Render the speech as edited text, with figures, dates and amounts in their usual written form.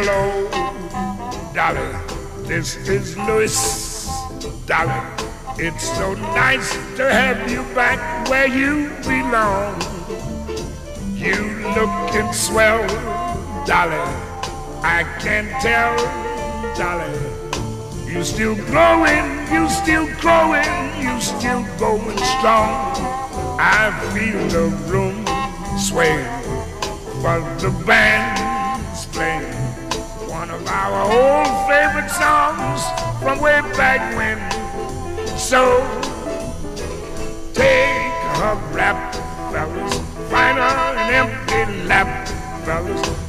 Hello, Dolly, this is Louis. Dolly, it's so nice to have you back where you belong. You looking swell, Dolly, I can tell, Dolly. You still growing, you still growing, you still going strong. I feel the room sway, but the band's playing one of our old favorite songs from way back when. So take a rap, fellas, find an empty lap, fellas.